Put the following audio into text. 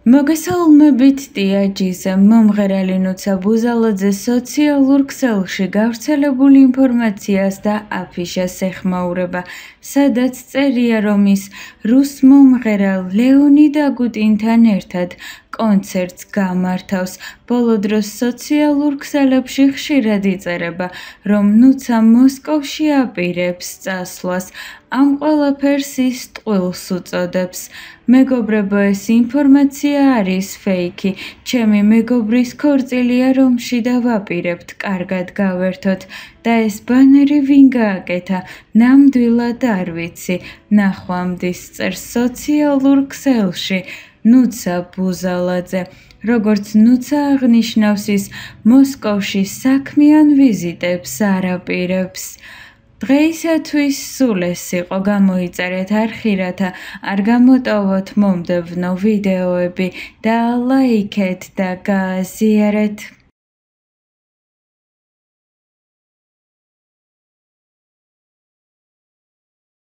მოგესალმებით ტიაჯის მომღერალი ნუცა ბუზალაძე სოციალურ ქსელში გავრცელებული ინფორმაციას და აფიშას ეხმაურება, სადაც წერია, რომ ის რუს მომღერალ ლეონიდ აგუტინთან ერთად კონცერტს გამართავს. ბოლო დროს სოციალურ ქსელებში ხშირად იწერება, რომ ნუცა მოსკოვში აპირებს წასვლას. ამ ყველაფერს ის ტყუილს უწოდებს. მეგობრებო, ეს ინფორმაცია არის ფეიქი. ჩემი მეგობრის ქორწილია რომში და ვაპირებთ, კარგად გავერთოთ. და ეს ბანერი ვინ გააკეთა? ნამდვილად არ ვიცი. ნახვამდის წერს სოციალურ ქსელში ნუცა ბუზალაძე. როგორც ნუცა აღნიშნავს, ის მოსკოვში საქმიან ვიზიტებს არ აპირებს. დღეისათვის სულ ეს იყო, გამოიწერეთ არხი, რათა არ გამოტოვოთ მომდევნო ვიდეოები და ლაიქეთ და გააზიარეთ.